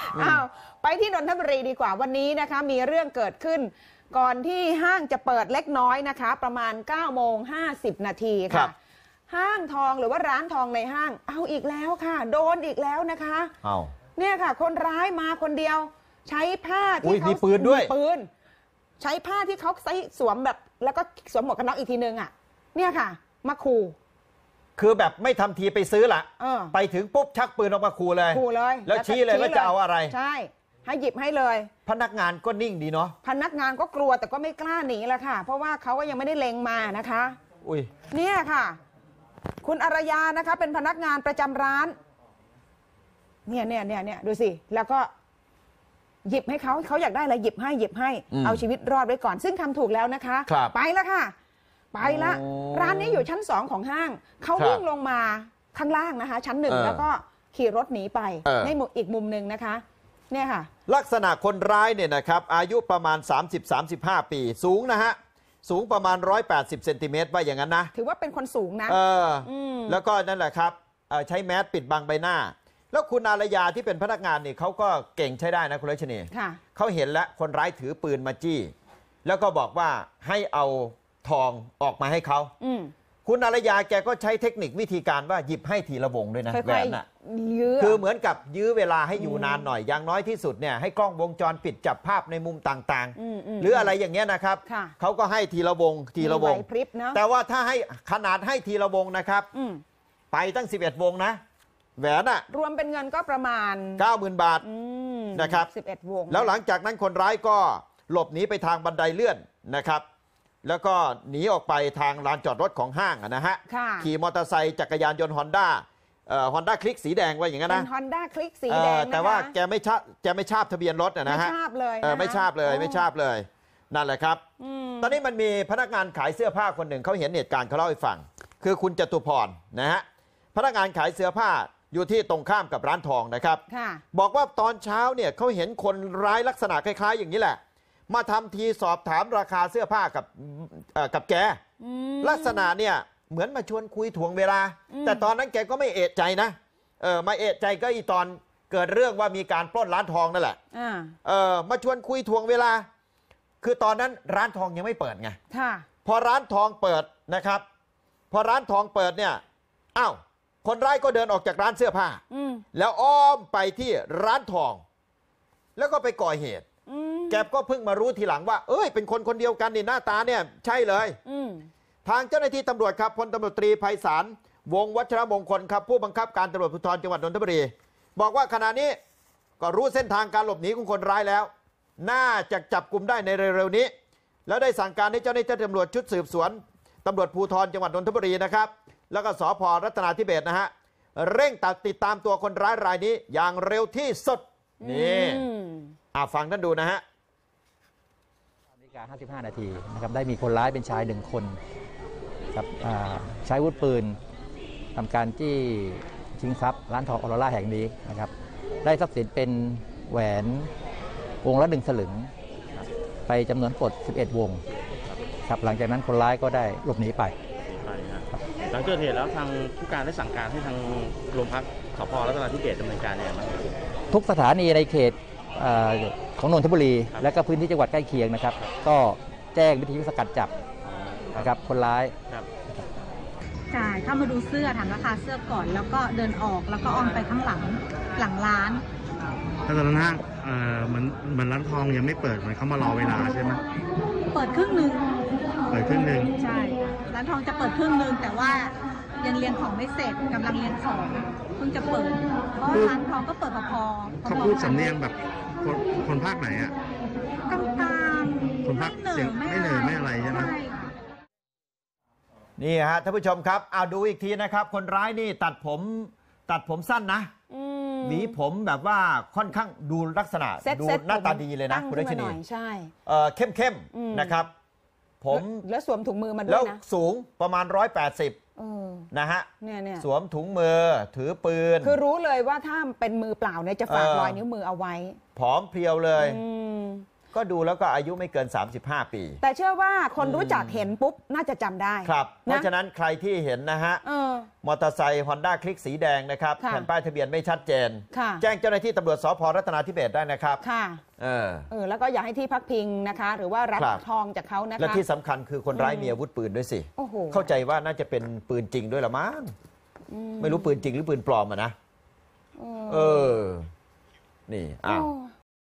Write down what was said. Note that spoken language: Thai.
อ้าวไปที่นนทบุรีดีกว่าวันนี้นะคะมีเรื่องเกิดขึ้นก่อนที่ห้างจะเปิดเล็กน้อยนะคะประมาณ 9:50 นาทีค่ะห้างทองหรือว่าร้านทองในห้างเอาอีกแล้วค่ะโดนอีกแล้วนะคะเนี่ยค่ะคนร้ายมาคนเดียวใช้ผ้าที่เขามีปืนด้วยปืนใช้ผ้าที่เขาใส่สวมแบบแล้วก็สวมหมวกกันน็อกอีกทีนึงอ่ะเนี่ยค่ะมาขู่คือแบบไม่ทำทีไปซื้อละไปถึงปุ๊บชักปืนออกมาขู่เลยแล้วชี้เลยว่าจะเอาอะไรใช่ให้หยิบให้เลยพนักงานก็นิ่งดีเนาะพนักงานก็กลัวแต่ก็ไม่กล้าหนีแหละค่ะเพราะว่าเขาก็ยังไม่ได้เล็งมานะคะอุ้ยเนี่ยค่ะคุณอารยานะคะเป็นพนักงานประจำร้านเนี่ยดูสิแล้วก็หยิบให้เขาอยากได้อะไรหยิบให้เอาชีวิตรอดไว้ก่อนซึ่งทำถูกแล้วนะคะไปแล้วค่ะไปละร้านนี้อยู่ชั้น2ของห้างเขาวิ่งลงมาข้างล่างนะคะชั้น1แล้วก็ขี่รถหนีไปในอีกมุมหนึ่งนะคะเนี่ยค่ะลักษณะคนร้ายเนี่ยนะครับอายุประมาณ 30-35 ปีสูงนะฮะสูงประมาณ180เซนติเมตรว่าอย่างนั้นนะถือว่าเป็นคนสูงนะแล้วก็นั่นแหละครับใช้แมสปิดบังใบหน้าแล้วคุณอารยาที่เป็นพนักงานนี่เขาก็เก่งใช้ได้นะคุณรัชนีเขาเห็นแล้วคนร้ายถือปืนมาจี้แล้วก็บอกว่าให้เอาทองออกมาให้เขาคุณอารยาแกก็ใช้เทคนิควิธีการว่าหยิบให้ทีละวงด้วยนะแหวนน่ะคือเหมือนกับยื้อเวลาให้อยู่นานหน่อยอย่างน้อยที่สุดเนี่ยให้กล้องวงจรปิดจับภาพในมุมต่างๆหรืออะไรอย่างเงี้ยนะครับเขาก็ให้ทีละวงแต่ว่าถ้าให้ขนาดให้ทีละวงนะครับไปตั้ง11วงนะแหวนอะรวมเป็นเงินก็ประมาณ 90,000 บาทนะครับ 11วงแล้วหลังจากนั้นคนร้ายก็หลบหนีไปทางบันไดเลื่อนนะครับแล้วก็หนีออกไปทางลานจอดรถของห้างนะฮะขี่มอเตอร์ไซค์จักรยานยนต์ฮอนด้าคลิกสีแดงว่าอย่างนั้นนะฮอนด้าคลิกสีแดงแต่ว่าแกไม่ชาบทะเบียนรถนะฮะไม่ชาบเลยไม่ชาบเลยนั่นแหละครับตอนนี้มันมีพนักงานขายเสื้อผ้าคนหนึ่งเขาเห็นเหตุการณ์เขาเล่าให้ฟังคือคุณจตุพรนะฮะพนักงานขายเสื้อผ้าอยู่ที่ตรงข้ามกับร้านทองนะครับบอกว่าตอนเช้าเนี่ยเขาเห็นคนร้ายลักษณะคล้ายๆอย่างนี้แหละมาทำทีสอบถามราคาเสื้อผ้ากับแกลักษณะเนี่ยเหมือนมาชวนคุยถ่วงเวลาแต่ตอนนั้นแกก็ไม่เอะใจนะมาเอะใจก็อีตอนเกิดเรื่องว่ามีการปล้นร้านทองนั่นแหละมาชวนคุยถ่วงเวลาคือตอนนั้นร้านทองยังไม่เปิดไงพอร้านทองเปิดนะครับพอร้านทองเปิดเนี่ยอ้าวคนร้ายก็เดินออกจากร้านเสื้อผ้าแล้วอ้อมไปที่ร้านทองแล้วก็ไปก่อเหตุแกก็เพิ่งมารู้ทีหลังว่าเอ้ยเป็นคนเดียวกันนี่หน้าตาเนี่ยใช่เลยทางเจ้าหน้าที่ตำรวจครับพลตำรวจตรีไพศาลวงศ์วัชรมงคลครับผู้บังคับการตำรวจภูธรจังหวัดนนทบุรีบอกว่าขณะนี้ก็รู้เส้นทางการหลบหนีของคนร้ายแล้วน่าจะจับกลุ่มได้ในเร็วๆนี้แล้วได้สั่งการให้เจ้าหน้าที่ตำรวจชุดสืบสวนตำรวจภูธรจังหวัดนนทบุรีนะครับแล้วก็สภ.รัตนาธิเบศนะฮะเร่งติดตามตัวคนร้ายรายนี้อย่างเร็วที่สุดนี่ฟังท่านดูนะฮะ 55 นาทีนะครับได้มีคนร้ายเป็นชาย1 คนครับใช้อาวุธปืนทำการจี้ชิงทรัพย์ร้านทองออโรราแห่งนี้นะครับได้ทรัพย์สินเป็นแหวนวงละ1 สลึงไปจำนวนกด11 วงครับหลังจากนั้นคนร้ายก็ได้หลบหนีไปหลังเกิดเหตุแล้วทางผู้การได้สั่งการให้ทางโรงพักสภ.รัตนาธิเบศดำเนินการอย่างไรทุกสถานีในเขตของนนทบุรีและก็พื้นที่จังหวัดใกล้เคียงนะครับก็แจ้งวิทยุสกัดจับนะครับคนร้ายจ่ายเข้ามาดูเสื้อถามราคาเสื้อก่อนแล้วก็เดินออกแล้วก็อ้อมไปข้างหลังร้านตอนนั้นห้างเหมือนร้านทองยังไม่เปิดเหมือนเขามารอเวลาใช่ไหมเปิดครึ่งหนึ่งใช่ร้านทองจะเปิดครึ่งหนึ่งแต่ว่ายังเรียงของไม่เสร็จกำลังเรียงของเพิ่งจะเปิดเพราะร้านทองก็เปิดพอเขาพูดสำเนียงแบบคนภาคไหนอ่ะกลางคนภาคเสียงไม่เหนื่อยไม่อะไรใช่ไหมนี่ฮะท่านผู้ชมครับเอาดูอีกทีนะครับคนร้ายนี่ตัดผมสั้นนะหวีผมแบบว่าค่อนข้างดูลักษณะดูหน้าตาดีเลยนะคุณรัชนีใช่เข้มนะครับผมแล้วสวมถุงมือมาด้วยนะแล้วสูงประมาณ180นะฮะสวมถุงมือถือปืนคือรู้เลยว่าถ้าเป็นมือเปล่าเนี่ยจะฝากรอยนิ้วมือเอาไว้ผอมเพรียวเลยก็ดูแล้วก็อายุไม่เกิน 35 ปีแต่เชื่อว่าคนรู้จักเห็นปุ๊บน่าจะจำได้ครับเพนะราะฉะนั้นใครที่เห็นนะฮะ มอเตอร์ไซค์ฮอนด้าคลิกสีแดงนะครับค่ะแผ่นป้ายทะเบียนไม่ชัดเจนค่ะแจ้งเจ้าหน้าที่ตำรวจสพรัตนาธิเบศรได้นะครับค่ะ แล้วก็อย่าให้ที่พักพิงนะคะ หรือว่ารับครับทองจากเขานะคะและที่สำคัญคือคนร้ายมีอาวุธปืนด้วยสิโอ้โหเข้าใจว่าน่าจะเป็นปืนจริงด้วยละมั้งไม่รู้ปืนจริงหรือปืนปลอมอะนะเออนี่อ้าวโอ้